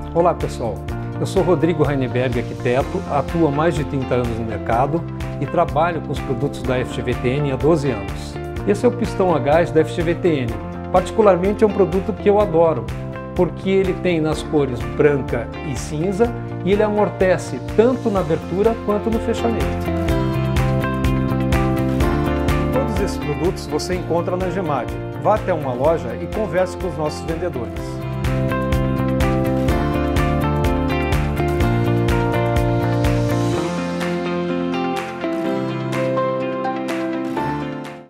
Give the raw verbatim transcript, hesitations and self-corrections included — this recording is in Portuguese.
Olá pessoal, eu sou Rodrigo Heineberg, arquiteto, atuo há mais de trinta anos no mercado e trabalho com os produtos da F G V T N há doze anos. Esse é o pistão a gás da F G V T N. Particularmente é um produto que eu adoro, porque ele tem nas cores branca e cinza e ele amortece tanto na abertura quanto no fechamento. Todos esses produtos você encontra na Gemad. Vá até uma loja e converse com os nossos vendedores.